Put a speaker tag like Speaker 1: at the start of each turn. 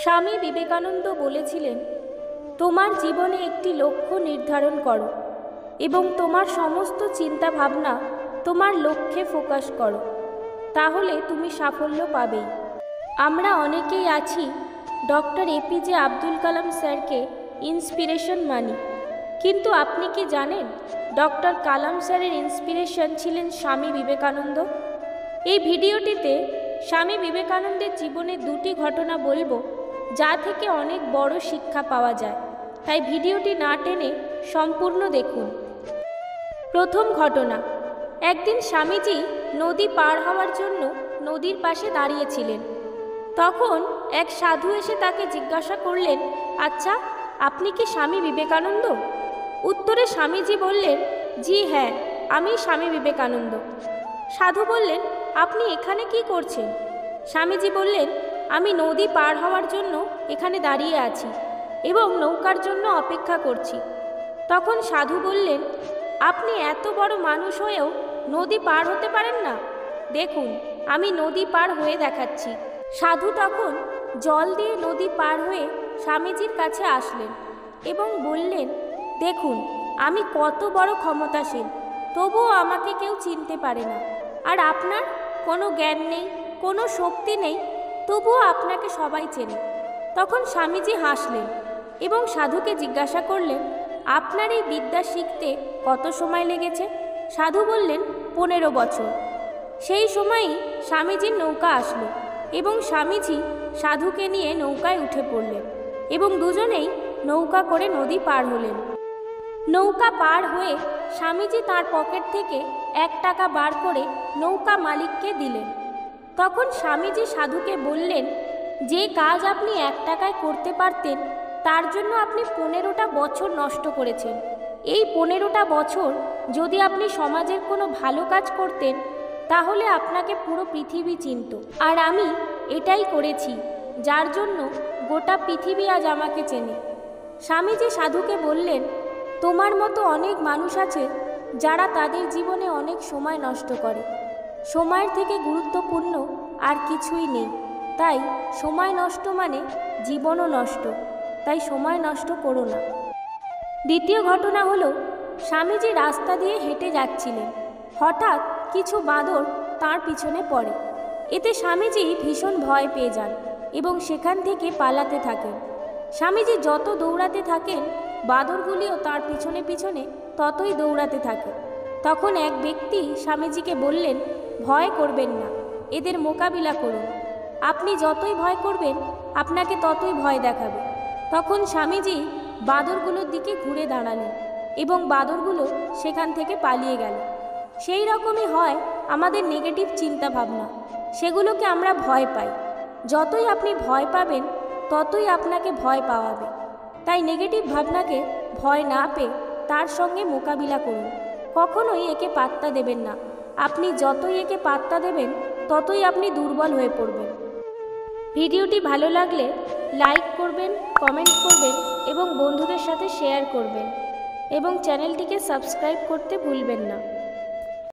Speaker 1: স্বামী বিবেকানন্দ বলেছিলেন, তোমার জীবনে একটি লক্ষ্য নির্ধারণ করো এবং তোমার সমস্ত চিন্তা ভাবনা তোমার লক্ষ্যে ফোকাস করো, তাহলে তুমি সাফল্য পাবেই। আমরা অনেকেই আছি ডক্টর এপিজে আব্দুল কালাম স্যারকে ইন্সপিরেশন মানি, কিন্তু আপনি কি জানেন ডক্টর কালাম স্যারের ইন্সপিরেশন ছিলেন স্বামী বিবেকানন্দ। এই ভিডিওটিতে স্বামী বিবেকানন্দের জীবনের দুটি ঘটনা বলবো, যা থেকে অনেক বড় শিক্ষা পাওয়া যায়, তাই ভিডিওটি না টেনে সম্পূর্ণ দেখুন। প্রথম ঘটনা, একদিন স্বামীজি নদী পার হওয়ার জন্য নদীর পাশে দাঁড়িয়েছিলেন। তখন এক সাধু এসে তাকে জিজ্ঞাসা করলেন, আচ্ছা, আপনি কি স্বামী বিবেকানন্দ? উত্তরে স্বামীজি বললেন, জি হ্যাঁ, আমি স্বামী বিবেকানন্দ। সাধু বললেন, আপনি এখানে কি করছেন? স্বামীজি বললেন, আমি নদী পার হওয়ার জন্য এখানে দাঁড়িয়ে আছি এবং নৌকার জন্য অপেক্ষা করছি। তখন সাধু বললেন, আপনি এত বড় মানুষ হয়েও নদী পার হতে পারেন না? দেখুন, আমি নদী পার হয়ে দেখাচ্ছি। সাধু তখন জল দিয়ে নদী পার হয়ে স্বামীজির কাছে আসলেন এবং বললেন, দেখুন, আমি কত বড় ক্ষমতাশীল, তবুও আমাকে কেউ চিনতে পারে না। আর আপনার কোনো জ্ঞান নেই, কোনো শক্তি নেই, তবুও আপনাকে সবাই চেনে। তখন স্বামীজি হাসলেন এবং সাধুকে জিজ্ঞাসা করলেন, আপনার এই বিদ্যা শিখতে কত সময় লেগেছে? সাধু বললেন, 15 বছর। সেই সময়ই স্বামীজির নৌকা আসলো এবং স্বামীজি সাধুকে নিয়ে নৌকায় উঠে পড়লেন এবং দুজনেই নৌকা করে নদী পার হলেন। নৌকা পার হয়ে স্বামীজি তার পকেট থেকে 1 টাকা বার করে নৌকা মালিককে দিলেন। তখন স্বামীজি সাধুকে বললেন, যে কাজ আপনি 1 টাকায় করতে পারতেন, তার জন্য আপনি 15টা বছর নষ্ট করেছেন। এই 15টা বছর যদি আপনি সমাজের কোনো ভালো কাজ করতেন, তাহলে আপনাকে পুরো পৃথিবী চিনত। আর আমি এটাই করেছি, যার জন্য গোটা পৃথিবী আজ আমাকে চেনে। স্বামীজি সাধুকে বললেন, তোমার মতো অনেক মানুষ আছে যারা তাদের জীবনে অনেক সময় নষ্ট করে। সময়ের থেকে গুরুত্বপূর্ণ আর কিছুই নেই। তাই সময় নষ্ট মানে জীবনও নষ্ট, তাই সময় নষ্ট করো না। দ্বিতীয় ঘটনা হলো, স্বামীজি রাস্তা দিয়ে হেঁটে যাচ্ছিলেন। হঠাৎ কিছু বাঁদর তাঁর পিছনে পড়ে। এতে স্বামীজি ভীষণ ভয় পেয়ে যান এবং সেখান থেকে পালাতে থাকেন। স্বামীজি যত দৌড়াতে থাকেন, বাঁদরগুলিও তার পিছনে পিছনে ততই দৌড়াতে থাকে। তখন এক ব্যক্তি স্বামীজিকে বললেন, ভয় করবেন না, এদের মোকাবিলা করুন। আপনি যতই ভয় করবেন, আপনাকে ততই ভয় দেখাবে। তখন স্বামীজি বাঁদরগুলোর দিকে ঘুরে দাঁড়ালেন এবং বাঁদরগুলো সেখান থেকে পালিয়ে গেল। সেই রকমই হয় আমাদের নেগেটিভ চিন্তা ভাবনা, সেগুলোকে আমরা ভয় পাই। যতই আপনি ভয় পাবেন, ততই আপনাকে ভয় পাওয়াবে। তাই নেগেটিভ ভাবনাকে ভয় না পেয়ে তার সঙ্গে মোকাবিলা করুন। কখনোই একে পাত্তা দেবেন না। আপনি যতই একে পাত্তা দেবেন, ততই আপনি দুর্বল হয়ে পড়বেন। ভিডিওটি ভালো লাগলে লাইক করবেন, কমেন্ট করবেন এবং বন্ধুদের সাথে শেয়ার করবেন এবং চ্যানেলটিকে সাবস্ক্রাইব করতে ভুলবেন না।